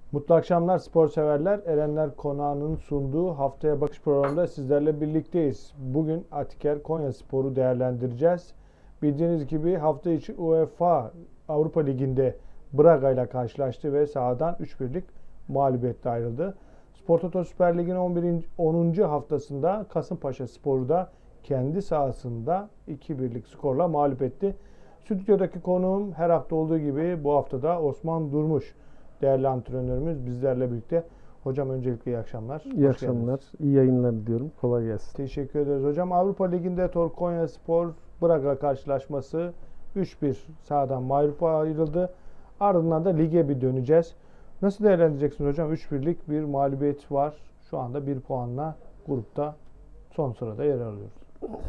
Mutlu akşamlar spor severler. Erenler Konağı'nın sunduğu Haftaya Bakış programında sizlerle birlikteyiz. Bugün Atiker Konyaspor'u değerlendireceğiz. Bildiğiniz gibi hafta içi UEFA Avrupa Ligi'nde Braga ile karşılaştı ve sahadan 3-1'lik mağlubiyetle ayrıldı. Spor Toto Süper Lig'in 10. haftasında Kasımpaşaspor'u da kendi sahasında 2-1'lik skorla mağlup etti. Stüdyodaki konuğum her hafta olduğu gibi bu hafta da Osman Durmuş. Değerli antrenörümüz bizlerle birlikte. Hocam öncelikle iyi akşamlar. İyi akşamlar, iyi yayınlar diliyorum. Kolay gelsin. Teşekkür ederiz hocam. Avrupa Ligi'nde Torku Konyaspor Braga karşılaşması 3-1 sahadan mağlup ayrıldı. Ardından da lige bir döneceğiz. Nasıl değerlendireceksiniz hocam? 3-1'lik bir mağlubiyet var. Şu anda 1 puanla grupta son sırada yer alıyoruz.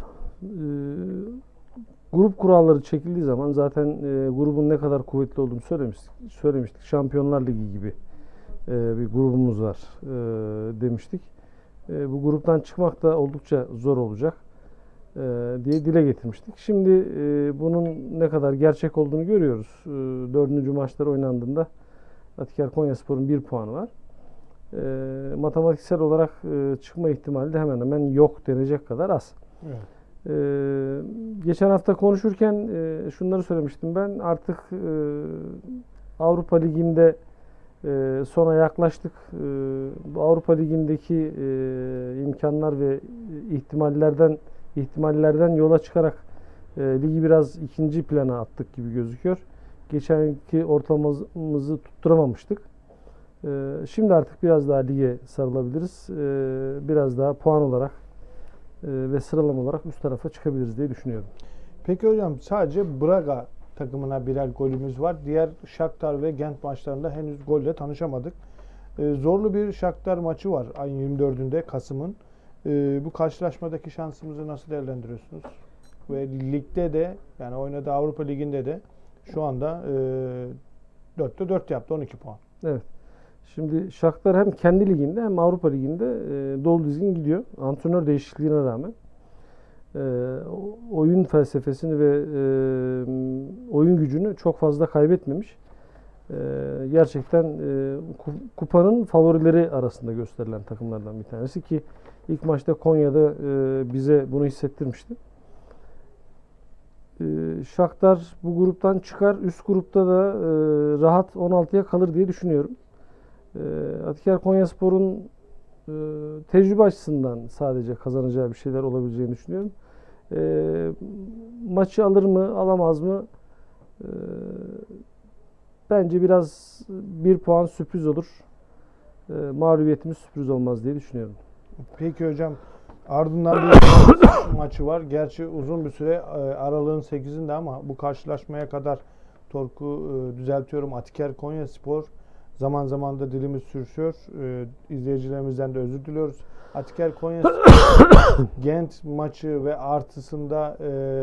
Grup kuralları çekildiği zaman zaten grubun ne kadar kuvvetli olduğunu söylemiştik. Şampiyonlar Ligi gibi bir grubumuz var demiştik. Bu gruptan çıkmak da oldukça zor olacak diye dile getirmiştik. Şimdi bunun ne kadar gerçek olduğunu görüyoruz. 4. maçlar oynandığında Atiker Konyaspor'un 1 puanı var. Matematiksel olarak çıkma ihtimali de hemen hemen yok denecek kadar az. Evet. Geçen hafta konuşurken şunları söylemiştim ben. Artık Avrupa Ligi'nde sona yaklaştık. Bu Avrupa Ligi'ndeki imkanlar ve ihtimallerden yola çıkarak ligi biraz ikinci plana attık gibi gözüküyor. Geçenki ortalamamızı tutturamamıştık. Şimdi artık biraz daha lige sarılabiliriz. Biraz daha puan olarak ve sıralama olarak üst tarafa çıkabiliriz diye düşünüyorum. Peki hocam sadece Braga takımına birer golümüz var. Diğer Shakhtar ve Gent maçlarında henüz golle tanışamadık. Zorlu bir Shakhtar maçı var ayın 24'ünde Kasım'ın. Bu karşılaşmadaki şansımızı nasıl değerlendiriyorsunuz? Ve ligde de yani oynadığı Avrupa Ligi'nde de şu anda 4'te 4 yaptı 12 puan. Evet. Şimdi Shakhtar hem kendi liginde hem Avrupa Ligi'nde dolu dizgin gidiyor. Antrenör değişikliğine rağmen. Oyun felsefesini ve oyun gücünü çok fazla kaybetmemiş. Gerçekten kupanın favorileri arasında gösterilen takımlardan bir tanesi ki ilk maçta Konya'da bize bunu hissettirmişti. Shakhtar bu gruptan çıkar. Üst grupta da rahat 16'ya kalır diye düşünüyorum. Atiker Konyaspor'un tecrübe açısından sadece kazanacağı bir şeyler olabileceğini düşünüyorum. Maçı alır mı, alamaz mı? Bence biraz 1 puan sürpriz olur. Mağlubiyetimiz sürpriz olmaz diye düşünüyorum. Peki hocam ardından bir maçı var. Gerçi uzun bir süre aralığın 8'inde ama bu karşılaşmaya kadar Torku düzeltiyorum. Atiker Konyaspor zaman zaman da dilimiz sürüşüyor. İzleyicilerimizden de özür diliyoruz. Atiker Konyaspor Gent maçı ve artısında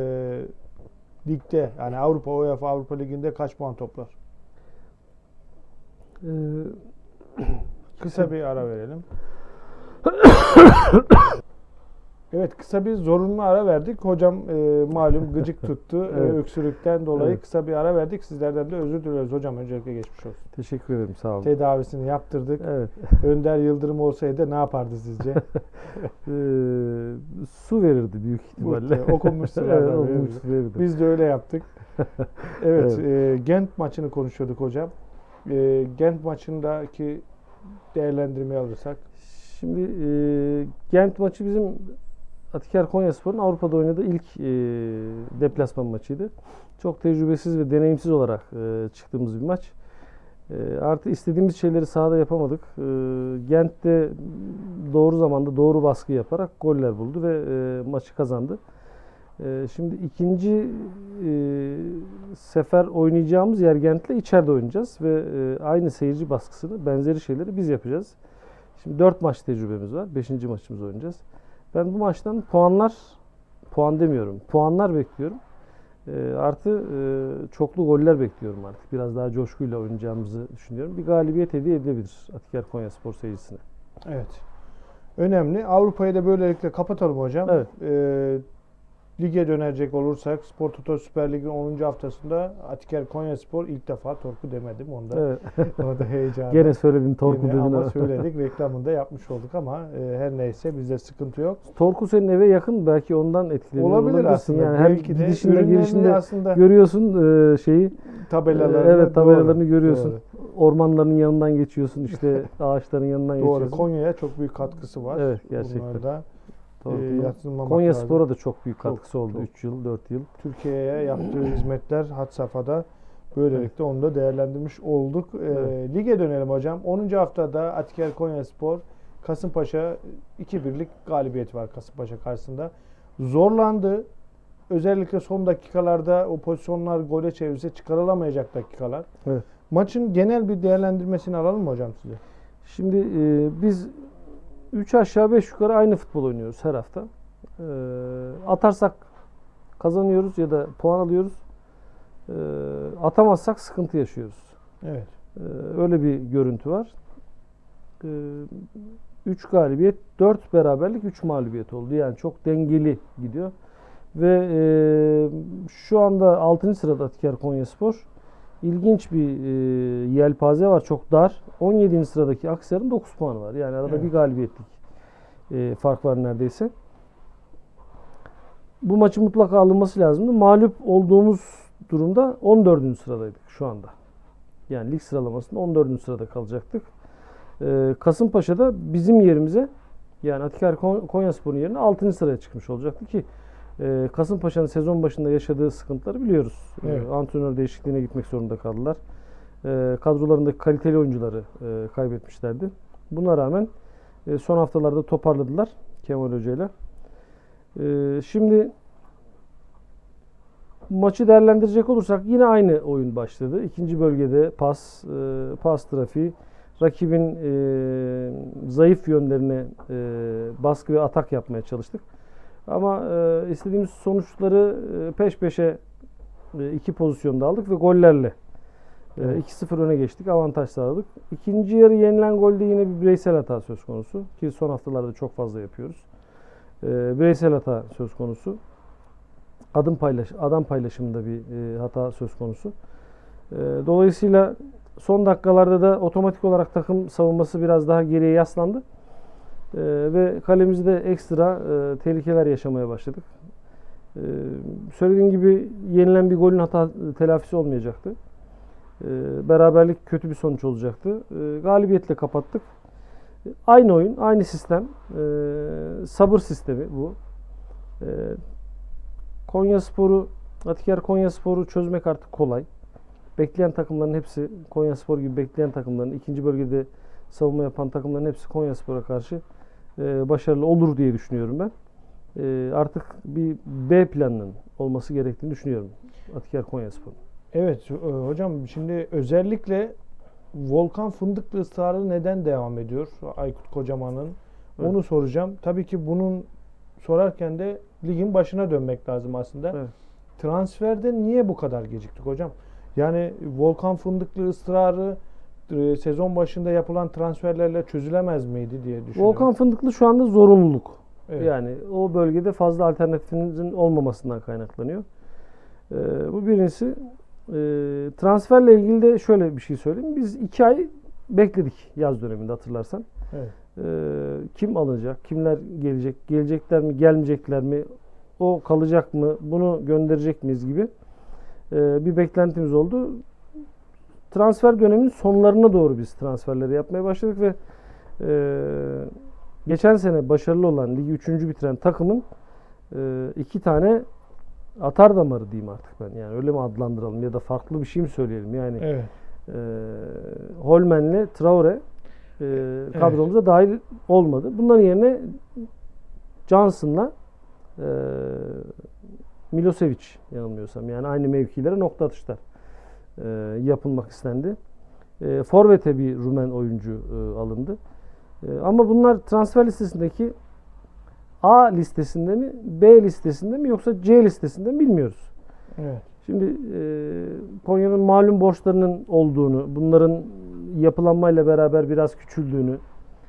ligde yani UEFA Avrupa Ligi'nde kaç puan toplar? Kısa bir ara verelim. Evet, kısa bir zorunlu ara verdik. Hocam malum gıcık tuttu. Evet. Öksürükten dolayı Evet. kısa bir ara verdik. Sizlerden de özür diliyoruz. Hocam öncelikle geçmiş olsun. Teşekkür ederim. Sağ olun. Tedavisini yaptırdık. Evet. Önder Yıldırım olsaydı ne yapardı sizce? Su verirdi büyük ihtimalle. Okunmuş sulardan Evet, okunmuş verirdi. su verirdi. Biz de öyle yaptık. Evet, Evet. Gent maçını konuşuyorduk hocam. Gent maçındaki değerlendirmeyi alırsak. Şimdi Gent maçı bizim Atiker Konyaspor'un Avrupa'da oynadığı ilk deplasman maçıydı. Çok tecrübesiz ve deneyimsiz olarak çıktığımız bir maç. Artı istediğimiz şeyleri sahada yapamadık. Gent'te doğru zamanda doğru baskı yaparak goller buldu ve maçı kazandı. Şimdi ikinci sefer oynayacağımız yer Gent'le içeride oynayacağız ve aynı seyirci baskısını, benzeri şeyleri biz yapacağız. Şimdi 4 maç tecrübemiz var. 5. maçımızı oynayacağız. Ben bu maçtan puanlar bekliyorum. Artı çoklu goller bekliyorum artık. Biraz daha coşkuyla oynayacağımızı düşünüyorum. Bir galibiyet hediye edilebilir Atiker Konyaspor seyircisine. Evet. Önemli. Avrupa'yı da böylelikle kapatalım hocam. Evet. Lige dönecek olursak Spor Toto Süper Lig'in 10. haftasında Atiker Konyaspor ilk defa Torku demedim onda. Evet. Orada heyecanlı. Gene söyledin Torku Yine dedin. ama söyledik, reklamını da yapmış olduk ama her neyse bizde sıkıntı yok. Torku senin eve yakın, belki ondan etkileniyor Olabilir olabilirsin. aslında. Yani hem Belki de gidişinde ürünlerini girişinde aslında görüyorsun şeyi. tabelalarını. Evet, tabelalarını Doğru, görüyorsun. doğru. Ormanların yanından geçiyorsun, işte ağaçların yanından Doğru. geçiyorsun. Konya'ya çok büyük katkısı var. Evet, gerçekten. Bunları da Torku'nun yadsınmamak Konya lazım. Spor'a da çok büyük Çok, katkısı oldu. çok. 3 yıl, 4 yıl. Türkiye'ye yaptığı hizmetler had safhada. Böylelikle onu da değerlendirmiş olduk. Evet. Lige dönelim hocam. 10. haftada Atiker Konyaspor Kasımpaşa 2-1'lik galibiyet var Kasımpaşa karşısında. Zorlandı. Özellikle son dakikalarda o pozisyonlar gole çevirse çıkarılamayacak dakikalar. Evet. Maçın genel bir değerlendirmesini alalım mı hocam size? Şimdi biz 3 aşağı 5 yukarı aynı futbol oynuyoruz her hafta. Atarsak kazanıyoruz ya da puan alıyoruz. Atamazsak sıkıntı yaşıyoruz. Evet. Öyle bir görüntü var. 3 galibiyet, 4 beraberlik, 3 mağlubiyet oldu. Yani çok dengeli gidiyor. Ve şu anda 6. sırada Atiker Konyaspor. İlginç bir yelpaze var, çok dar. 17. sıradaki Akhisar'ın 9 puanı var. Yani arada Evet. bir galibiyetlik fark var neredeyse. Bu maçın mutlaka alınması lazımdı. Mağlup olduğumuz durumda 14. sıradaydık şu anda. Yani lig sıralamasında 14. sırada kalacaktık. Kasımpaşa'da bizim yerimize, yani Atiker Konyaspor'un yerine 6. sıraya çıkmış olacaktı ki Kasımpaşa'nın sezon başında yaşadığı sıkıntıları biliyoruz. Evet. Antrenör değişikliğine gitmek zorunda kaldılar. Kadrolarındaki kaliteli oyuncuları kaybetmişlerdi. Buna rağmen son haftalarda toparladılar Kemal Hoca'yla. Şimdi maçı değerlendirecek olursak yine aynı oyun başladı. İkinci bölgede pas trafiği, rakibin zayıf yönlerine baskı ve atak yapmaya çalıştık. Ama istediğimiz sonuçları peş peşe 2 pozisyonda aldık ve gollerle 2-0 öne geçtik. Avantaj sağladık. İkinci yarı yenilen golde yine bir bireysel hata söz konusu. Ki son haftalarda çok fazla yapıyoruz. Bireysel hata söz konusu. Adam paylaşımında bir hata söz konusu. Dolayısıyla son dakikalarda da otomatik olarak takım savunması biraz daha geriye yaslandı. Ve kalemizde ekstra tehlikeler yaşamaya başladık. Söylediğim gibi yenilen bir golün hata telafisi olmayacaktı. Beraberlik kötü bir sonuç olacaktı. Galibiyetle kapattık. Aynı oyun, aynı sistem. Sabır sistemi bu. Atiker Konyaspor'u çözmek artık kolay. Bekleyen takımların hepsi, Konyaspor gibi bekleyen takımların, ikinci bölgede savunma yapan takımların hepsi Konyaspor'a karşı başarılı olur diye düşünüyorum ben. Artık bir B planının olması gerektiğini düşünüyorum Atiker Konyaspor'un. Evet hocam, şimdi özellikle Volkan Fındıklı ısrarı neden devam ediyor Aykut Kocaman'ın? Evet. Onu soracağım. Tabii ki bunun sorarken de ligin başına dönmek lazım aslında. Evet. Transferde niye bu kadar geciktik hocam? Yani Volkan Fındıklı ısrarı sezon başında yapılan transferlerle çözülemez miydi diye düşünüyorum. Volkan Fındıklı şu anda zorunluluk. Evet. Yani o bölgede fazla alternatifimizin olmamasından kaynaklanıyor. Bu birincisi. Transferle ilgili de şöyle bir şey söyleyeyim. Biz 2 ay bekledik yaz döneminde, hatırlarsan. Evet. Kim alınacak, kimler gelecek, gelecekler mi, gelmeyecekler mi, o kalacak mı, bunu gönderecek miyiz gibi bir beklentimiz oldu. Transfer döneminin sonlarına doğru biz transferleri yapmaya başladık ve geçen sene başarılı olan, ligi 3. bitiren takımın 2 tane atar damarı diyeyim artık ben. Yani öyle mi adlandıralım ya da farklı bir şey mi söyleyelim? Yani Evet. Holmen'le Traore kadromuza dahil olmadı. Bunların yerine Johnson'la Milosevic, yanılmıyorsam, yani aynı mevkilere nokta atışlar yapılmak istendi. Forvet'e bir Rumen oyuncu alındı. Ama bunlar transfer listesindeki A listesinde mi, B listesinde mi, yoksa C listesinde mi bilmiyoruz. Evet. Şimdi Konya'nın malum borçlarının olduğunu, bunların yapılanmayla beraber biraz küçüldüğünü,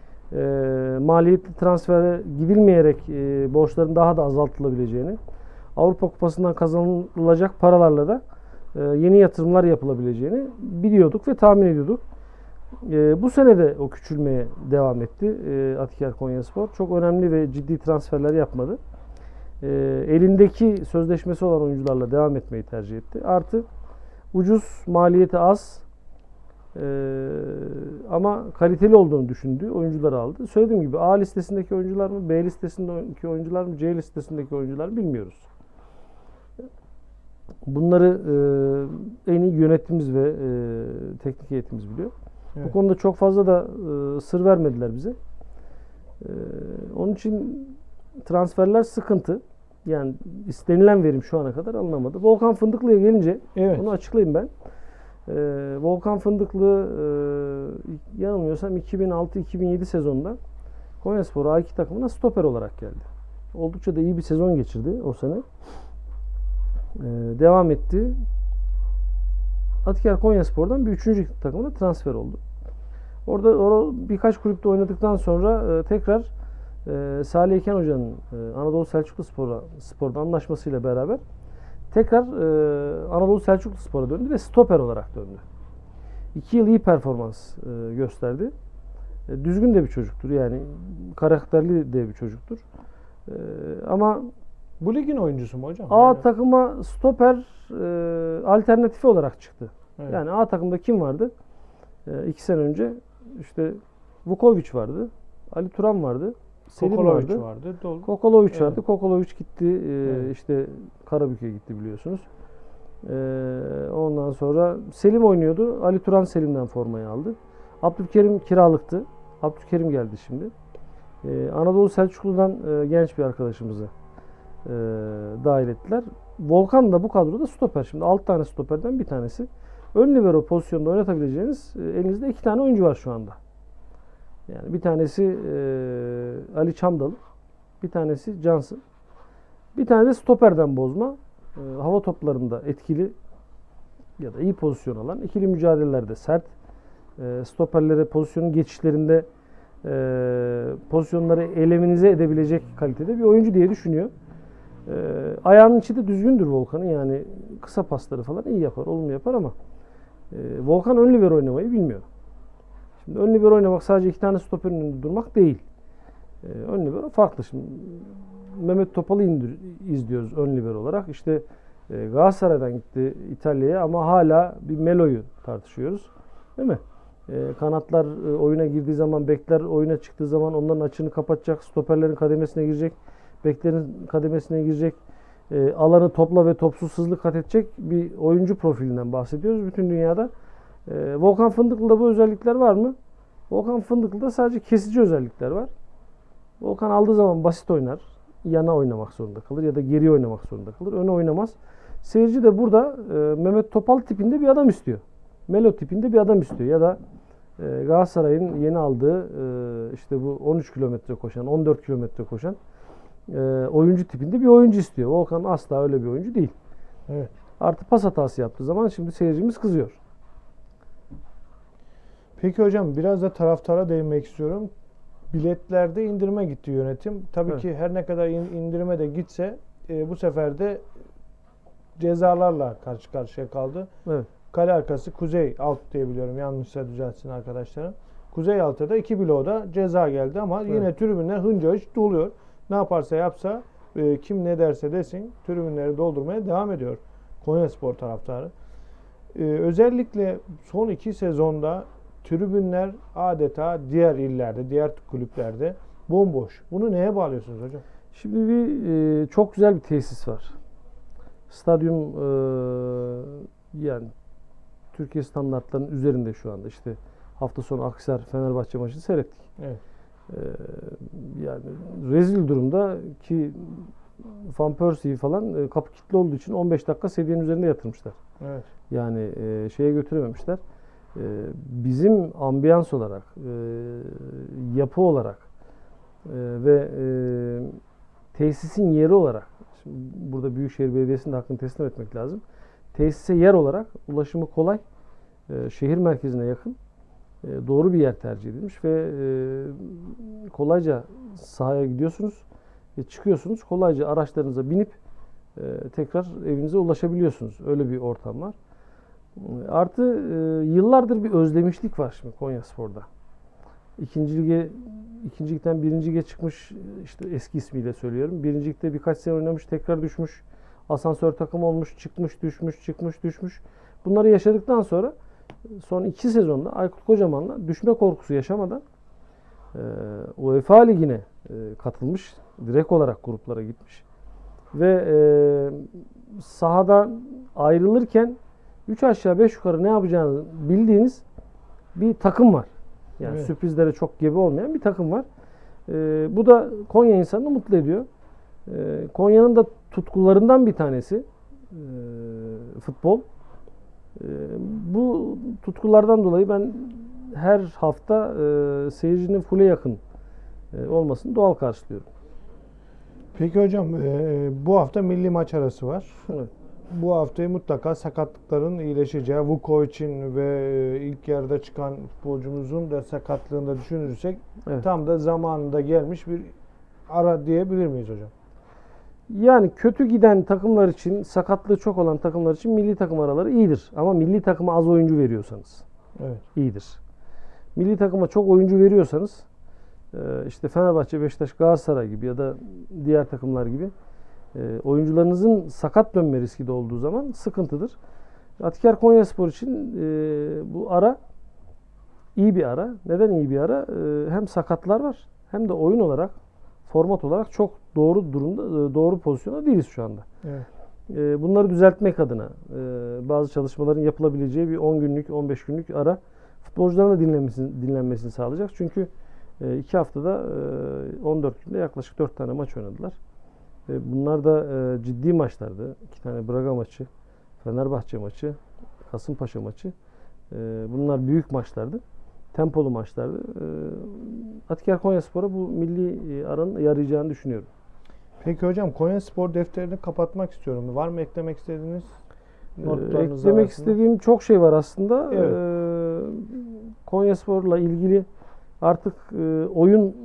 maliyetli transfere gidilmeyerek borçların daha da azaltılabileceğini, Avrupa Kupası'ndan kazanılacak paralarla da yeni yatırımlar yapılabileceğini biliyorduk ve tahmin ediyorduk. Bu sene de o küçülmeye devam etti Atiker Konyaspor. Çok önemli ve ciddi transferler yapmadı. Elindeki sözleşmesi olan oyuncularla devam etmeyi tercih etti. Artı ucuz, maliyeti az ama kaliteli olduğunu düşündüğü oyuncuları aldı. Söylediğim gibi A listesindeki oyuncular mı, B listesindeki oyuncular mı, C listesindeki oyuncular mı bilmiyoruz. Bunları en iyi yönetimimiz ve teknik heyetimiz biliyor. Evet. Bu konuda çok fazla da sır vermediler bize. Onun için transferler sıkıntı. Yani istenilen verim şu ana kadar alınamadı. Volkan Fındıklı'ya gelince onu açıklayayım ben. Volkan Fındıklı yanılmıyorsam 2006-2007 sezonunda Konyaspor A2 takımına stoper olarak geldi. Oldukça da iyi bir sezon geçirdi o sene. Devam etti. Atiker Konyaspor'dan bir 3. takımına transfer oldu. Orada birkaç kulüpte oynadıktan sonra tekrar Salih Eken Hoca'nın Anadolu Selçuklu Spor'da anlaşmasıyla beraber tekrar Anadolu Selçuklu Spor'a döndü ve stoper olarak döndü. 2 yıl iyi performans gösterdi. Düzgün de bir çocuktur, yani karakterli de bir çocuktur. Ama bu ligin oyuncusu mu hocam? A takıma stoper alternatifi olarak çıktı. Evet. Yani A takımda kim vardı? 2 sene önce işte Vukovic vardı, Ali Turan vardı, Selim Kokolovic vardı. Kokolovic evet. vardı. Kokolovic gitti. İşte Karabük'e gitti biliyorsunuz. Ondan sonra Selim oynuyordu. Ali Turan Selim'den formayı aldı. Abdülkerim kiralıktı. Abdülkerim geldi şimdi. Anadolu Selçuklu'dan genç bir arkadaşımızı dahil ettiler. Volkan da bu kadroda stoper. Şimdi 6 tane stoperden bir tanesi. Ön libero pozisyonda oynatabileceğiniz elinizde 2 tane oyuncu var şu anda. Yani bir tanesi Ali Çamdalı, bir tanesi Johnson, bir tane de stoperden bozma, hava toplarında etkili ya da iyi pozisyon alan, ikili mücadelelerde sert, stoperlere pozisyonun geçişlerinde pozisyonları eleminize edebilecek kalitede bir oyuncu diye düşünüyor. Ayağının içi de düzgündür Volkan'ın, yani kısa pasları falan iyi yapar, olumlu yapar ama Volkan ön libero oynamayı bilmiyor. Şimdi ön libero oynamak sadece 2 tane stoperin önünde durmak değil. Ön libero farklı. Şimdi Mehmet Topal'ı izliyoruz ön libero olarak. İşte Galatasaray'dan gitti İtalya'ya ama hala bir Melo'yu tartışıyoruz. Değil mi? Kanatlar oyuna girdiği zaman, bekler oyuna çıktığı zaman onların açığını kapatacak, stoperlerin kademesine girecek, beklerin kademesine girecek, alanı topla ve topsuz hızlı kat edecek bir oyuncu profilinden bahsediyoruz bütün dünyada. Volkan Fındıklı'da bu özellikler var mı? Volkan Fındıklı'da sadece kesici özellikler var. Volkan aldığı zaman basit oynar. Yana oynamak zorunda kalır ya da geri oynamak zorunda kalır. Öne oynamaz. Seyirci de burada Mehmet Topal tipinde bir adam istiyor. Melo tipinde bir adam istiyor. Ya da Galatasaray'ın yeni aldığı işte bu 13 kilometre koşan, 14 kilometre koşan oyuncu tipinde bir oyuncu istiyor. Volkan asla öyle bir oyuncu değil. Evet. Artı pas hatası yaptığı zaman şimdi seyircimiz kızıyor. Peki hocam, biraz da taraftara değinmek istiyorum. Biletlerde indirime gitti yönetim. Tabii ki her ne kadar indirime de gitse bu sefer de cezalarla karşı karşıya kaldı. Evet. Kale arkası Kuzey Alt diye biliyorum. Yanlışsa düzeltsin arkadaşlarım. Kuzey Alt'a 2 bloğda ceza geldi ama yine tribünler hınca hınç doluyor. Ne yaparsa yapsa, kim ne derse desin tribünleri doldurmaya devam ediyor Konyaspor taraftarı. Özellikle son 2 sezonda tribünler adeta diğer illerde, diğer kulüplerde bomboş. Bunu neye bağlıyorsunuz hocam? Şimdi çok güzel bir tesis var. Stadyum yani Türkiye standartlarının üzerinde şu anda. İşte hafta sonu Akhisar Fenerbahçe maçını seyrettik. Evet. Yani rezil durumda ki Van Persie'yi falan kapı kilitli olduğu için 15 dakika sedyenin üzerinde yatırmışlar. Evet. Yani şeye götürememişler. Bizim ambiyans olarak, yapı olarak ve tesisin yeri olarak, şimdi burada Büyükşehir Belediyesi'nin de hakkını teslim etmek lazım. Tesise yer olarak ulaşımı kolay, şehir merkezine yakın, doğru bir yer tercih edilmiş ve kolayca sahaya gidiyorsunuz ve çıkıyorsunuz. Kolayca araçlarınıza binip tekrar evinize ulaşabiliyorsunuz. Öyle bir ortam var. Artı yıllardır bir özlemişlik var şimdi Konyaspor'da. İkinci ligden birinci lige çıkmış, işte eski ismiyle söylüyorum. Birinci ligde birkaç sene oynamış, tekrar düşmüş. Asansör takım olmuş, çıkmış, düşmüş, çıkmış, düşmüş. Bunları yaşadıktan sonra son 2 sezonda Aykut Kocaman'la düşme korkusu yaşamadan UEFA Ligi'ne katılmış. Direkt olarak gruplara gitmiş. Ve sahadan ayrılırken 3 aşağı 5 yukarı ne yapacağını bildiğiniz bir takım var. Yani evet. Sürprizlere çok gebe olmayan bir takım var. Bu da Konya insanını mutlu ediyor. Konya'nın da tutkularından bir tanesi futbol. Bu tutkulardan dolayı ben her hafta seyircinin full'e yakın olmasını doğal karşılıyorum. Peki hocam, bu hafta milli maç arası var. Evet. Bu haftayı mutlaka sakatlıkların iyileşeceği, Vukovic'in ve ilk yarıda çıkan futbolcumuzun da sakatlığını da düşünürsek Evet. tam da zamanında gelmiş bir ara diyebilir miyiz hocam? Yani kötü giden takımlar için, sakatlığı çok olan takımlar için milli takım araları iyidir. Ama milli takıma az oyuncu veriyorsanız Evet. iyidir. Milli takıma çok oyuncu veriyorsanız işte Fenerbahçe, Beşiktaş, Galatasaray gibi ya da diğer takımlar gibi oyuncularınızın sakat dönme riski de olduğu zaman sıkıntıdır. Atiker Konyaspor için bu ara iyi bir ara. Neden iyi bir ara? Hem sakatlar var hem de oyun olarak, format olarak çok doğru durumda, doğru pozisyonda değiliz şu anda. Evet. Bunları düzeltmek adına bazı çalışmaların yapılabileceği bir 10 günlük, 15 günlük ara futbolcuların da dinlenmesini sağlayacak. Çünkü 2 haftada 14 günde yaklaşık 4 tane maç oynadılar. Bunlar da ciddi maçlardı. 2 tane Braga maçı, Fenerbahçe maçı, Kasımpaşa maçı. Bunlar büyük maçlardı. Tempolu maçlardı. Atiker Konyaspor'a bu milli aranın yarayacağını düşünüyorum. Peki hocam, Konyaspor defterini kapatmak istiyorum. Var mı eklemek istediğiniz notlarınız Eklemek arasında? istediğim çok şey var aslında. Evet. Konyaspor'la ilgili artık oyun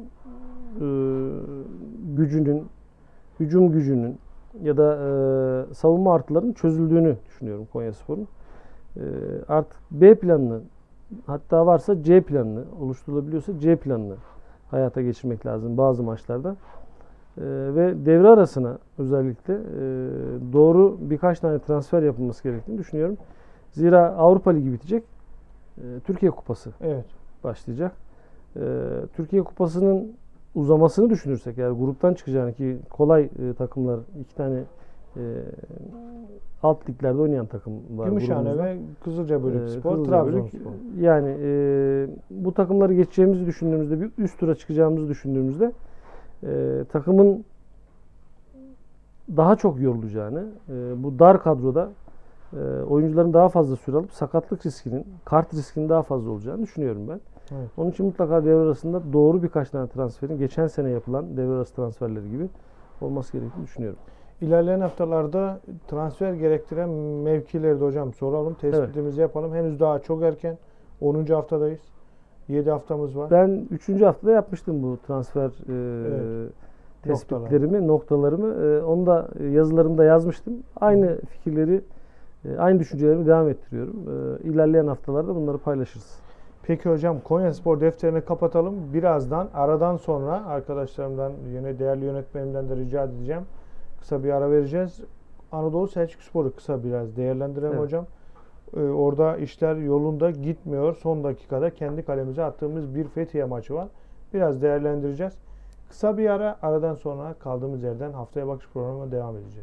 gücünün, hücum gücünün ya da savunma artılarının çözüldüğünü düşünüyorum Konyaspor'un. Artık B planını, hatta varsa C planını, oluşturulabiliyorsa C planını hayata geçirmek lazım bazı maçlarda. Ve devre arasına özellikle doğru birkaç tane transfer yapılması gerektiğini düşünüyorum. Zira Avrupa Ligi bitecek. Türkiye Kupası Evet. başlayacak. Türkiye Kupası'nın uzamasını düşünürsek, yani gruptan çıkacağını, ki kolay takımlar, 2 tane alt liglerde oynayan takım var Gümüşhane grubumuzda. ve Kızılcabölükspor, Kızılcabölük. Trabzonspor. Yani bu takımları geçeceğimizi düşündüğümüzde, bir üst tura çıkacağımızı düşündüğümüzde takımın daha çok yorulacağını, bu dar kadroda oyuncuların daha fazla süre alıp sakatlık riskinin, kart riskinin daha fazla olacağını düşünüyorum ben. Evet. Onun için mutlaka devre arasında doğru birkaç tane transferin, geçen sene yapılan devre arası transferleri gibi olması gerektiğini düşünüyorum. İlerleyen haftalarda transfer gerektiren mevkileri de hocam soralım, tespitimizi yapalım. Henüz daha çok erken. 10. haftadayız. 7 haftamız var. Ben 3. haftada yapmıştım bu transfer Evet. tespitlerimi, noktalarımı. Onu da yazılarımda yazmıştım. Aynı fikirleri, aynı düşüncelerimi devam ettiriyorum. İlerleyen haftalarda bunları paylaşırız. Peki hocam, Konyaspor defterini kapatalım. Birazdan, aradan sonra arkadaşlarımdan, yine değerli yönetmenimden de rica edeceğim. Kısa bir ara vereceğiz. Anadolu Selçukspor'u kısa biraz değerlendirelim Evet. hocam. Orada işler yolunda gitmiyor. Son dakikada kendi kalemize attığımız bir Fethiye maçı var. Biraz değerlendireceğiz. Kısa bir ara, aradan sonra kaldığımız yerden Haftaya Bakış programına devam edeceğiz.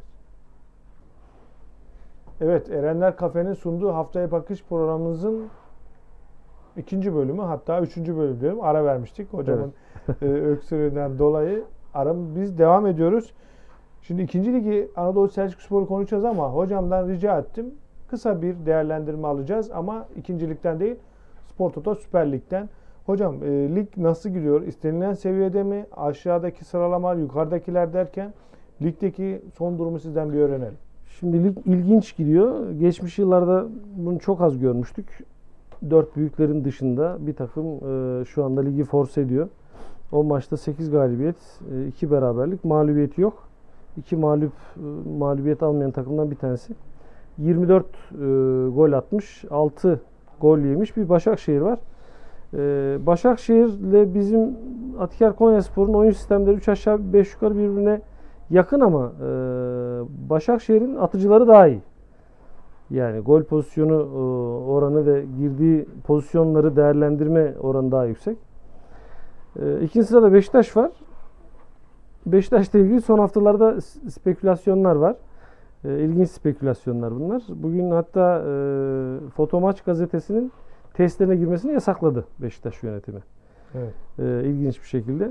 Evet, Erenler Kafe'nin sunduğu Haftaya Bakış programımızın 2. bölümü, hatta 3. bölüm diyorum. Ara vermiştik hocamın öksürüğünden dolayı. Biz devam ediyoruz. Şimdi 2. ligi Anadolu Selçukspor'u konuşacağız ama hocamdan rica ettim. Kısa bir değerlendirme alacağız ama 2. ligden değil, Spor Toto Süper Lig'den. Hocam, lig nasıl gidiyor? İstenilen seviyede mi? Aşağıdaki sıralama, yukarıdakiler derken ligdeki son durumu sizden bir öğrenelim. Şimdi lig ilginç gidiyor. Geçmiş yıllarda bunu çok az görmüştük. 4 büyüklerin dışında bir takım şu anda ligi force ediyor. O maçta 8 galibiyet, 2 beraberlik, mağlubiyeti yok. İki mağlubiyet almayan takımdan bir tanesi. 24 gol atmış, 6 gol yemiş bir Başakşehir var. Başakşehir'le bizim Atiker Konyaspor'un oyun sistemleri 3 aşağı 5 yukarı birbirine yakın ama Başakşehir'in atıcıları daha iyi. Yani gol pozisyonu oranı ve girdiği pozisyonları değerlendirme oranı daha yüksek. İkinci sırada Beşiktaş var. Beşiktaş'la ilgili son haftalarda spekülasyonlar var. İlginç spekülasyonlar bunlar. Bugün hatta Fotomaç gazetesinin testlerine girmesini yasakladı Beşiktaş yönetimi. Evet. İlginç bir şekilde.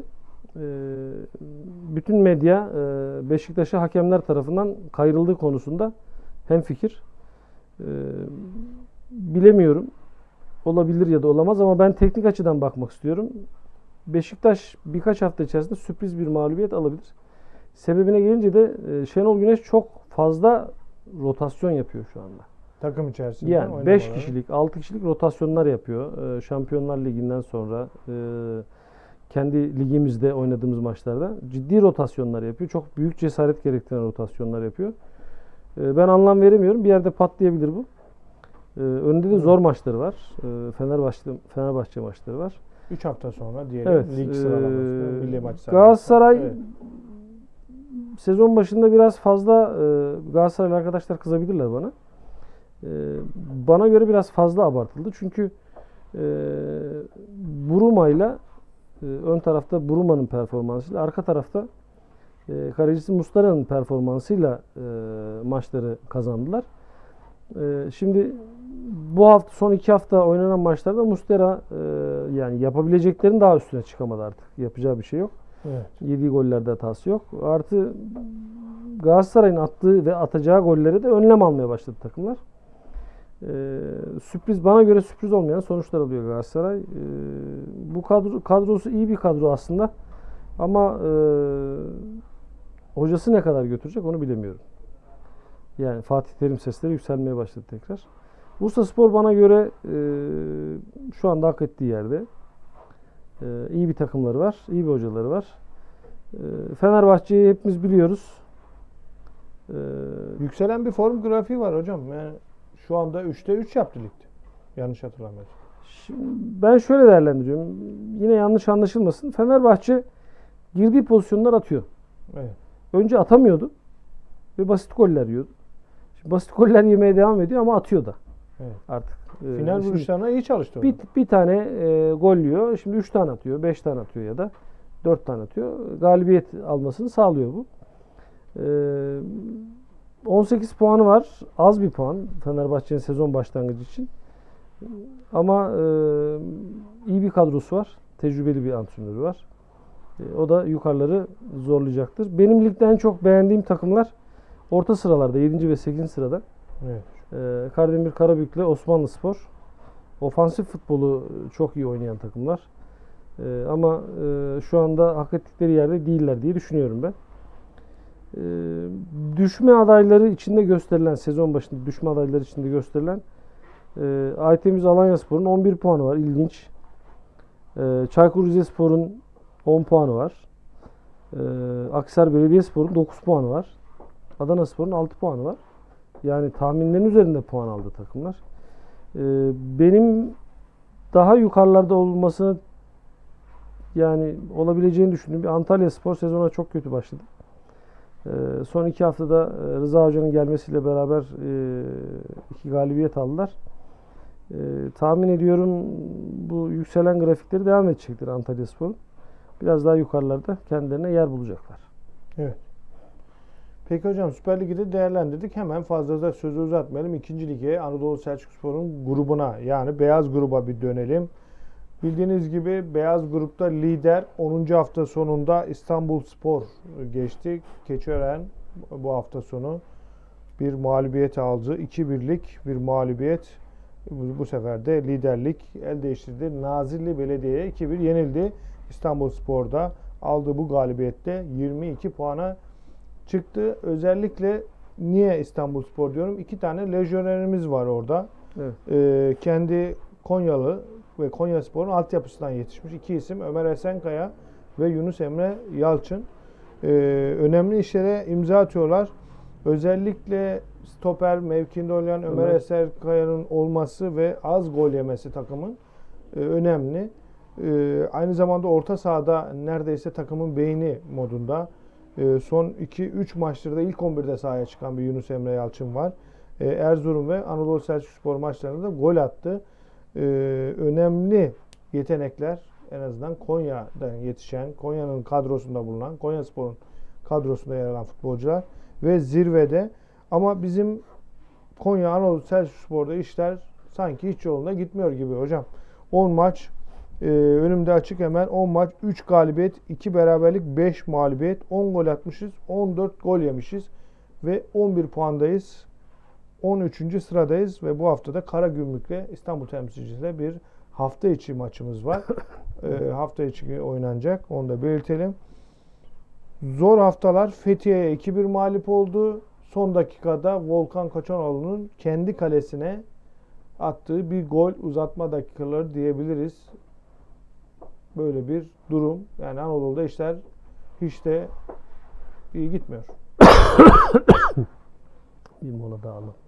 Bütün medya Beşiktaş'a hakemler tarafından kayrıldığı konusunda hemfikir. Bilemiyorum. Olabilir ya da olamaz ama ben teknik açıdan bakmak istiyorum. Beşiktaş birkaç hafta içerisinde sürpriz bir mağlubiyet alabilir. Sebebine gelince de Şenol Güneş çok fazla rotasyon yapıyor şu anda. Takım içerisinde. Yani 5 kişilik, 6 kişilik rotasyonlar yapıyor. Şampiyonlar Ligi'nden sonra kendi ligimizde oynadığımız maçlarda ciddi rotasyonlar yapıyor. Çok büyük cesaret gerektiren rotasyonlar yapıyor. Ben anlam veremiyorum. Bir yerde patlayabilir bu. Önünde de zor maçları var. Fenerbahçe maçları var. 3 hafta sonra diyelim Evet. lig sıralamasında milli maç Galatasaray evet. sezon başında biraz fazla Galatasaraylı arkadaşlar kızabilirler bana. Bana göre biraz fazla abartıldı. Çünkü Buruma'yla ön tarafta Buruma'nın performansıyla, arka tarafta kalecisi Muslera'nın performansıyla maçları kazandılar. Şimdi bu hafta son 2 hafta oynanan maçlarda Muslera yani yapabileceklerin daha üstüne çıkamadı artık. Yapacağı bir şey yok. Evet. Yediği gollerde hatası yok. Artı Galatasaray'ın attığı ve atacağı golleri de önlem almaya başladı takımlar. Sürpriz, bana göre sürpriz olmayan sonuçlar alıyor Galatasaray. Bu kadrosu iyi bir kadro aslında. Ama hocası ne kadar götürecek onu bilemiyorum. Yani Fatih Terim sesleri yükselmeye başladı tekrar. Bursaspor bana göre şu anda hak ettiği yerde. İyi bir takımları var, iyi bir hocaları var. Fenerbahçe'yi hepimiz biliyoruz. Yükselen bir form grafiği var hocam. Yani şu anda 3'te 3 yaptı ligde. Yanlış hatırlamıyorsam. Şimdi ben şöyle değerlendiriyorum. Yine yanlış anlaşılmasın. Fenerbahçe girdiği pozisyonlar atıyor. Evet. Önce atamıyordu ve basit goller yiyordu. Şimdi basit goller yemeye devam ediyor ama atıyor da. Evet. Artık. Final vuruşlarına iyi çalıştı. Bir tane gol yiyor. Şimdi 3 tane atıyor, 5 tane atıyor ya da 4 tane atıyor. Galibiyet almasını sağlıyor bu. 18 puanı var. Az bir puan Fenerbahçe'nin sezon başlangıcı için. Ama iyi bir kadrosu var. Tecrübeli bir antrenörü var. O da yukarıları zorlayacaktır. Benim ligde en çok beğendiğim takımlar orta sıralarda 7. ve 8. sırada. Evet. Kardemir Karabük'le Osmanlıspor. Ofansif futbolu çok iyi oynayan takımlar. Ama şu anda hak ettikleri yerde değiller diye düşünüyorum ben. Düşme adayları içinde gösterilen, sezon başında düşme adayları içinde gösterilen Aytemiz Alanyaspor'un 11 puanı var. İlginç. Çaykur Rizespor'un 10 puanı var. Akhisar Belediyespor'un 9 puanı var. Adanaspor'un 6 puanı var. Yani tahminlerin üzerinde puan aldı takımlar. Benim daha yukarılarda olmasını yani olabileceğini düşündüğüm bir Antalyaspor sezona çok kötü başladı. Son 2 haftada Rıza Hoca'nın gelmesiyle beraber 2 galibiyet aldılar. Tahmin ediyorum bu yükselen grafikleri devam edecektir Antalyaspor'un. Biraz daha yukarılarda kendilerine yer bulacaklar. Evet. Peki hocam Süper Lig'i de değerlendirdik. Hemen fazla da sözü uzatmayalım. 2. lige Anadolu Selçukspor'un grubuna yani beyaz gruba bir dönelim. Bildiğiniz gibi beyaz grupta lider 10. hafta sonunda İstanbulspor geçti. Keçiören bu hafta sonu bir mağlubiyet aldı. 2-1'lik bir mağlubiyet. Bu sefer de liderlik el değiştirdi. Nazilli Belediye'ye 2-1 yenildi. İstanbulspor'da aldığı bu galibiyette 22 puana çıktı. Özellikle niye İstanbulspor diyorum? 2 tane lejyonerimiz var orada. Evet. Kendi Konyalı ve Konyaspor'un altyapısından yetişmiş 2 isim Ömer Esenkaya ve Yunus Emre Yalçın. önemli işlere imza atıyorlar. Özellikle stoper mevkinde oynayan Ömer Eserkaya'nın olması ve az gol yemesi takımın önemli. Aynı zamanda orta sahada neredeyse takımın beyni modunda. Son 2-3 maçtır da ilk 11'de sahaya çıkan bir Yunus Emre Yalçın var. Erzurum ve Anadolu Selçukspor maçlarında da gol attı. Önemli yetenekler, en azından Konya'dan yetişen, Konya'nın kadrosunda bulunan, Konyaspor'un kadrosunda yer alan futbolcular ve zirvede. Ama bizim Konya Anadolu Selçukspor'da işler sanki hiç yolunda gitmiyor gibi hocam. 10 maç önümde açık hemen. 10 maç, 3 galibiyet, 2 beraberlik, 5 mağlubiyet, 10 gol atmışız, 14 gol yemişiz ve 11 puandayız. 13. sıradayız ve bu haftada Karagümrük'le İstanbul temsilcisiyle bir hafta içi maçımız var. Hafta içi oynanacak. Onu da belirtelim. Zor haftalar. Fethiye'ye 2-1 mağlup oldu. Son dakikada Volkan Koçanoğlu'nun kendi kalesine attığı bir gol, uzatma dakikaları diyebiliriz. Böyle bir durum. Yani Anadolu'da işler hiç de iyi gitmiyor. Bir mola daha alalım.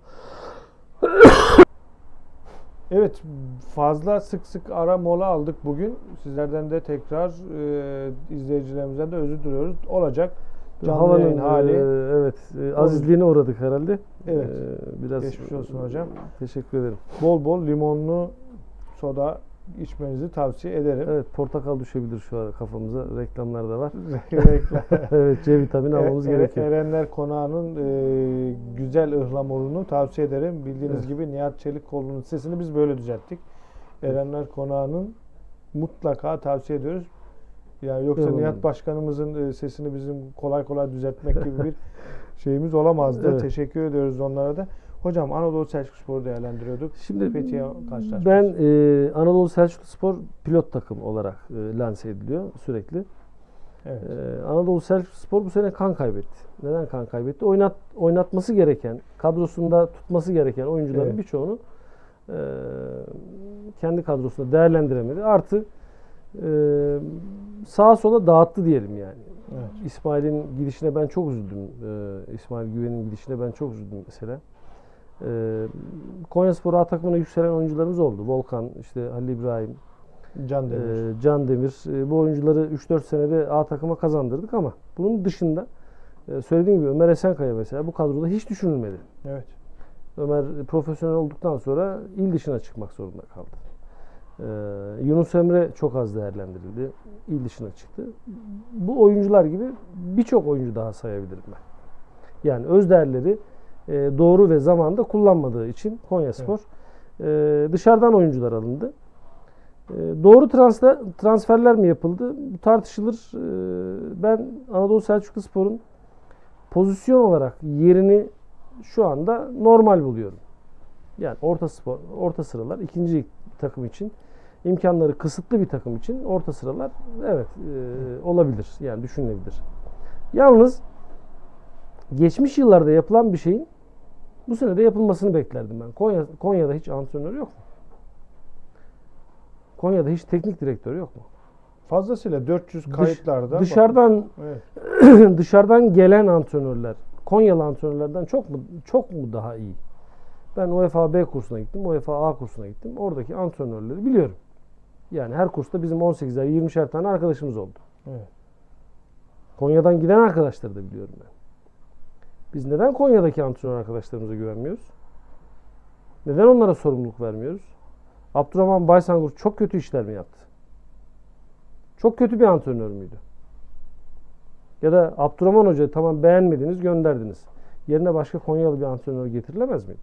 Evet, fazla sık ara mola aldık bugün. Sizlerden de tekrar izleyicilerimizden de özür diliyoruz. Olacak. Canlı yayın hali. Azizliğine uğradık herhalde. Evet. Biraz geçmiş olsun hocam. Teşekkür ederim. Bol bol limonlu soda içmenizi tavsiye ederim. Evet, portakal düşebilir şu an kafamıza. Reklamlar da var. Evet, C vitamini almamız gerekiyor. Erenler Konağı'nın güzel ıhlamurunu tavsiye ederim. Bildiğiniz gibi Nihat Çelikkollu'nun sesini biz böyle düzelttik. Erenler Konağı'nın mutlaka tavsiye ediyoruz. Yani yoksa Nihat Başkanımızın sesini bizim kolay kolay düzeltmek gibi bir şeyimiz olamazdı. Evet. Teşekkür ediyoruz onlara da. Hocam Anadolu Selçukspor'u değerlendiriyorduk. Şimdi Fethiye karşılaşması. Ben Anadolu Selçukspor pilot takım olarak lanse ediliyor sürekli. Evet. Anadolu Selçukspor bu sene kan kaybetti. Neden kan kaybetti? Oynatması gereken, kadrosunda tutması gereken oyuncuların birçoğunu kendi kadrosunda değerlendiremedi. Artı sağa sola dağıttı diyelim yani. Evet. İsmail'in gidişine ben çok üzüldüm. İsmail Güven'in gidişine ben çok üzüldüm mesela. Konyaspor A takımına yükselen oyuncularımız oldu. Volkan, işte Halil İbrahim, Can Demir. Bu oyuncuları 3-4 senede A takıma kazandırdık ama bunun dışında söylediğim gibi Ömer Esenkaya mesela bu kadroda hiç düşünülmedi. Evet. Ömer profesyonel olduktan sonra il dışına çıkmak zorunda kaldı. Yunus Emre çok az değerlendirildi. İl dışına çıktı. Bu oyuncular gibi birçok oyuncu daha sayabilirim ben. Yani öz değerleri doğru ve zamanında kullanmadığı için Konyaspor dışarıdan oyuncular alındı. Doğru transferler mi yapıldı? Bu tartışılır. Ben Anadolu Selçukluspor'un pozisyon olarak yerini şu anda normal buluyorum. Yani orta sıralar ikinci takım için imkanları kısıtlı bir takım için orta sıralar olabilir. Yani düşünülebilir. Yalnız geçmiş yıllarda yapılan bir şeyin bu sene de yapılmasını beklerdim ben. Konya'da hiç antrenör yok mu? Konya'da hiç teknik direktör yok mu? Fazlasıyla 400 kayıtlarda. Dışarıdan gelen antrenörler Konyalı antrenörlerden çok mu daha iyi? Ben UEFA B kursuna gittim, UEFA A kursuna gittim. Oradaki antrenörleri biliyorum. Yani her kursta bizim 18'er, 20'şer tane arkadaşımız oldu. Evet. Konya'dan giden arkadaşları da biliyorum ben. Biz neden Konya'daki antrenör arkadaşlarımıza güvenmiyoruz? Neden onlara sorumluluk vermiyoruz? Abdurrahman Baysangur çok kötü işler mi yaptı? Çok kötü bir antrenör müydü? Ya da Abdurrahman Hoca'yı tamam beğenmediniz, gönderdiniz. Yerine başka Konyalı bir antrenör getirilemez miydi?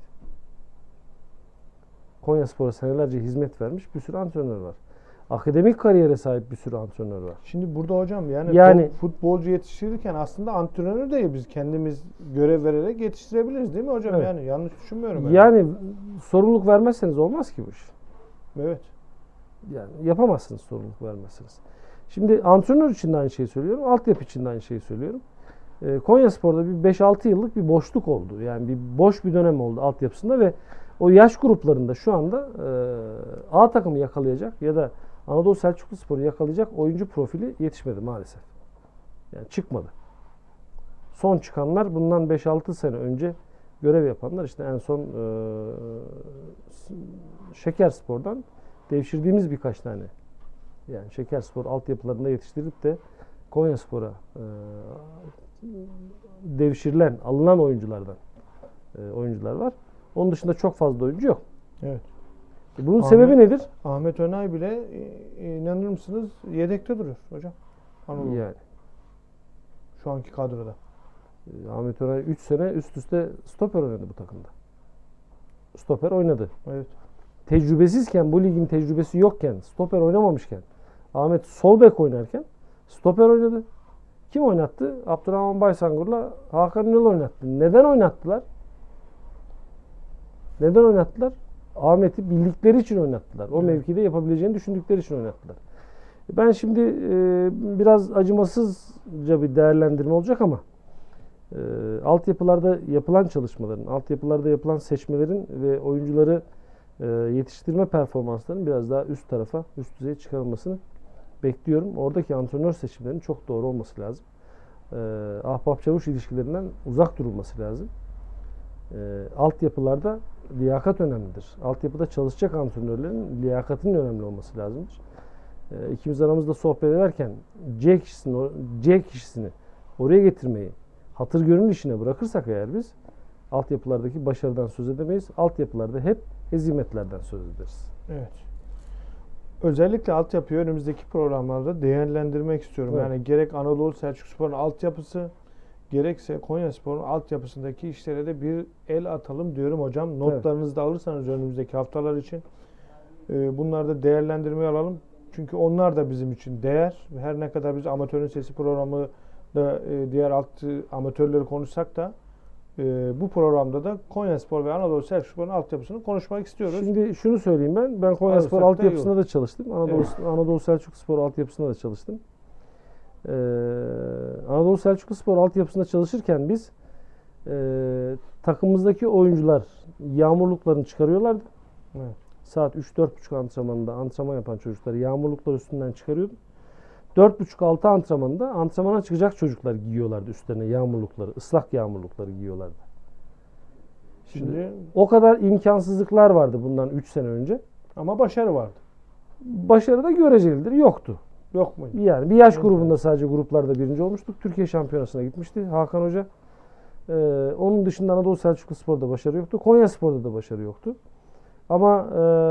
Konyaspor'a senelerce hizmet vermiş bir sürü antrenör var. Akademik kariyere sahip bir sürü antrenör var. Şimdi burada hocam yani futbolcu yetiştirirken aslında antrenörü de biz kendimiz görev vererek yetiştirebiliriz değil mi hocam? Evet. Yani yanlış düşünmüyorum. Yani sorumluluk vermezseniz olmaz ki bu iş. Evet. Yani yapamazsınız sorumluluk vermezseniz. Şimdi antrenör için de aynı şeyi söylüyorum. Altyapı için de aynı şeyi söylüyorum. Konyaspor'da bir 5-6 yıllık bir boşluk oldu. Yani boş bir dönem oldu altyapısında ve o yaş gruplarında şu anda A takımı yakalayacak ya da Anadolu Selçukluspor'u yakalayacak oyuncu profili yetişmedi maalesef. Yani çıkmadı. Son çıkanlar bundan 5-6 sene önce görev yapanlar. İşte en son Şekerspor'dan devşirdiğimiz birkaç tane, yani Şekerspor altyapılarında yetiştirip de Konyaspor'a devşirilen, alınan oyunculardan oyuncular var. Onun dışında çok fazla oyuncu yok. Evet. Bunun sebebi nedir? Ahmet Önay bile inanır mısınız yedekte duruyor hocam. Anadolu. Yani Şu anki kadroda. Ahmet Önay 3 sene üst üste stoper oynadı bu takımda. Stoper oynadı. Evet. Tecrübesizken, bu ligin tecrübesi yokken, stoper oynamamışken, Ahmet sol bek oynarken stoper oynadı. Kim oynattı? Abdurrahman Baysangur'la Hakan Ünal oynattı. Neden oynattılar? Neden oynattılar? Ahmet'i bildikleri için oynattılar. O mevkide yapabileceğini düşündükleri için oynattılar. Ben şimdi biraz acımasızca bir değerlendirme olacak ama altyapılarda yapılan çalışmaların, altyapılarda yapılan seçmelerin ve oyuncuları yetiştirme performanslarının biraz daha üst tarafa, üst düzeye çıkarılmasını bekliyorum. Oradaki antrenör seçimlerinin çok doğru olması lazım. Ahbap çavuş ilişkilerinden uzak durulması lazım. Altyapılarda liyakat önemlidir. Altyapıda çalışacak antrenörlerin liyakatının önemli olması lazımdır. İkimiz aramızda sohbet ederken C kişisini oraya getirmeyi hatır gönül işine bırakırsak eğer biz altyapılardaki başarıdan söz edemeyiz. Altyapılarda hep hezimetlerden söz ederiz. Evet. Özellikle altyapıyı önümüzdeki programlarda değerlendirmek istiyorum. Evet. Yani gerek Anadolu Selçukspor'un altyapısı, gerekse Konyaspor'un altyapısındaki işlere de bir el atalım diyorum hocam. Notlarınızı da alırsanız önümüzdeki haftalar için bunları da değerlendirmeye alalım. Çünkü onlar da bizim için değer. Her ne kadar biz Amatörün Sesi programı da diğer amatörleri konuşsak da bu programda da Konyaspor ve Anadolu Selçukspor'un altyapısını konuşmak istiyoruz. Şimdi şunu söyleyeyim ben. Ben Konyaspor altyapısında da çalıştım. Anadolu Selçukspor altyapısında da çalıştım. Anadolu Selçukspor altyapısında çalışırken biz takımımızdaki oyuncular yağmurluklarını çıkarıyorlardı. Evet. Saat 3-4.30 antrenmanında antrenman yapan çocukları yağmurluklar üstünden çıkarıyordu. 4.30-6 antrenmanında antrenmana çıkacak çocuklar giyiyorlardı üstlerine yağmurlukları, ıslak yağmurlukları giyiyorlardı. Şimdi o kadar imkansızlıklar vardı bundan 3 sene önce. Ama başarı vardı. Başarı da görecelidir. Yoktu. Yok muydu? Yani bir yaş grubunda sadece gruplarda birinci olmuştuk. Türkiye Şampiyonası'na gitmişti Hakan Hoca. Onun dışında Anadolu Selçukluspor'da başarı yoktu. Konyaspor'da da başarı yoktu. Ama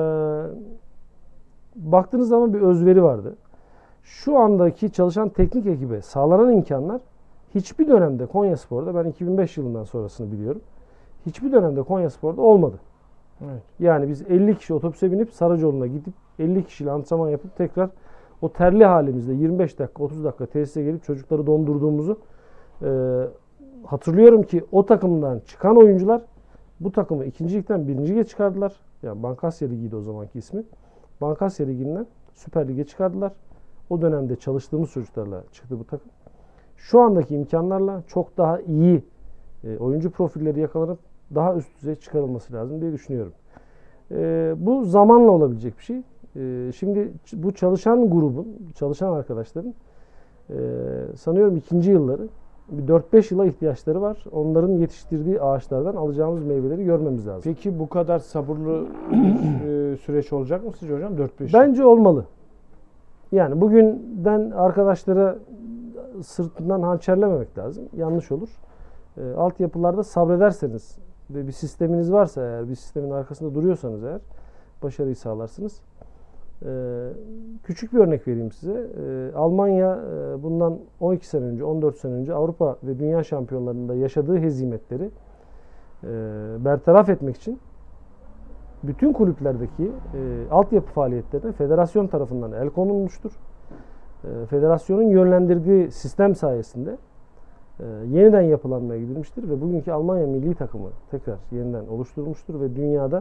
baktığınız zaman bir özveri vardı. Şu andaki çalışan teknik ekibe sağlanan imkanlar hiçbir dönemde Konyaspor'da, ben 2005 yılından sonrasını biliyorum, hiçbir dönemde Konyaspor'da olmadı. Evet. Yani biz 50 kişi otobüse binip Saracoğlu'na gidip 50 kişiyle antrenman yapıp tekrar o terli halimizde 25 dakika 30 dakika tesise gelip çocukları dondurduğumuzu hatırlıyorum ki o takımdan çıkan oyuncular bu takımı 2. ligden 1. lige çıkardılar. Yani Bankasya Ligi'ydi o zamanki ismi. Bankasya Ligi'nden Süper Lig'e çıkardılar. O dönemde çalıştığımız çocuklarla çıktı bu takım. Şu andaki imkanlarla çok daha iyi oyuncu profilleri yakalanıp daha üst düzey çıkarılması lazım diye düşünüyorum. Bu zamanla olabilecek bir şey. Şimdi bu çalışan grubun, çalışan arkadaşların sanıyorum 2. yılları bir 4-5 yıla ihtiyaçları var. Onların yetiştirdiği ağaçlardan alacağımız meyveleri görmemiz lazım. Peki bu kadar sabırlı bir süreç olacak mı sizce hocam? 4-5 yıl. Bence olmalı. Yani bugünden arkadaşlara sırtından hançerlememek lazım. Yanlış olur. Altyapılarda sabrederseniz ve bir sisteminiz varsa eğer, bir sistemin arkasında duruyorsanız eğer başarıyı sağlarsınız. Küçük bir örnek vereyim size. Almanya bundan 12 sene önce, 14 sene önce Avrupa ve Dünya Şampiyonlarında yaşadığı hezimetleri bertaraf etmek için bütün kulüplerdeki altyapı faaliyetlerine federasyon tarafından el konulmuştur. Federasyonun yönlendirdiği sistem sayesinde yeniden yapılanmaya gidilmiştir ve bugünkü Almanya milli takımı tekrar yeniden oluşturulmuştur ve dünyada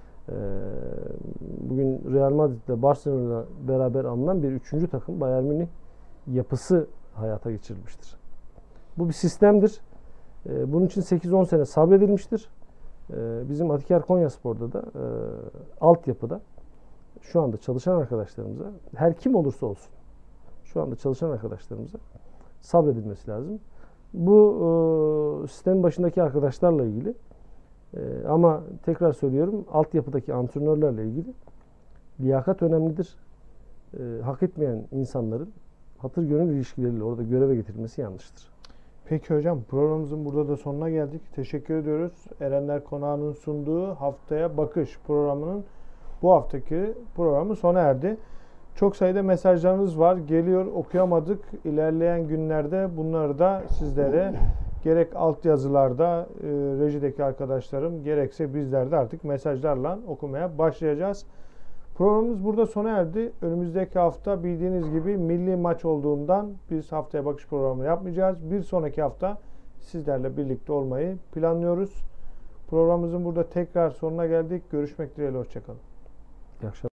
bugün Real Madrid ile Barcelona beraber alınan bir 3. takım Bayern Münih yapısı hayata geçirilmiştir. Bu bir sistemdir. Bunun için 8-10 sene sabredilmiştir. Bizim Atiker Konyaspor'da da altyapıda şu anda çalışan arkadaşlarımıza, her kim olursa olsun şu anda çalışan arkadaşlarımıza sabredilmesi lazım. Bu sistemin başındaki arkadaşlarla ilgili. Ama tekrar söylüyorum, altyapıdaki antrenörlerle ilgili liyakat önemlidir. Hak etmeyen insanların hatır gönül ilişkileriyle orada göreve getirilmesi yanlıştır. Peki hocam, programımızın burada da sonuna geldik. Teşekkür ediyoruz. Erenler Konağı'nın sunduğu Haftaya Bakış programının bu haftaki programı sona erdi. Çok sayıda mesajlarınız var. Geliyor, okuyamadık. İlerleyen günlerde bunları da sizlere gerek altyazılarda rejideki arkadaşlarım gerekse bizler de artık mesajlarla okumaya başlayacağız. Programımız burada sona erdi. Önümüzdeki hafta bildiğiniz gibi milli maç olduğundan biz Haftaya Bakış programını yapmayacağız. Bir sonraki hafta sizlerle birlikte olmayı planlıyoruz. Programımızın burada tekrar sonuna geldik. Görüşmek dileğiyle. Hoşçakalın. İyi akşamlar.